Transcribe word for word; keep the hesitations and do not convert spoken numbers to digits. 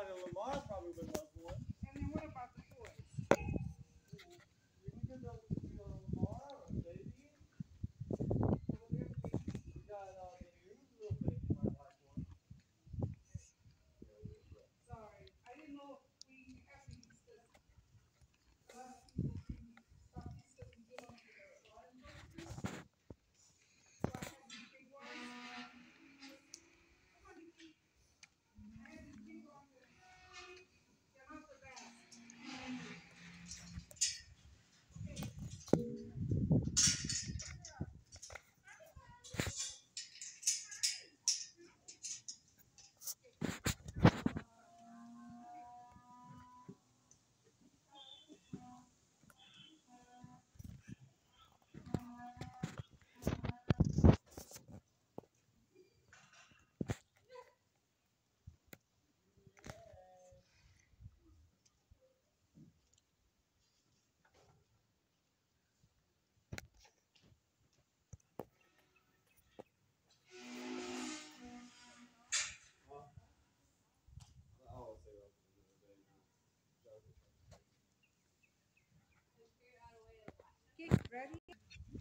Lamar, and Lamar probably would love one. And then what about the toys? We can get those to Lamar or Baby. We got uh, the new little baby might like one. Sorry, I didn't know if we have to use this. A lot of people bring stuff that we give them to their garden workers. So I have these big ones. Come on, Nikki. I have these big ones. They're not the best. I always say that to the baby. Okay, ready?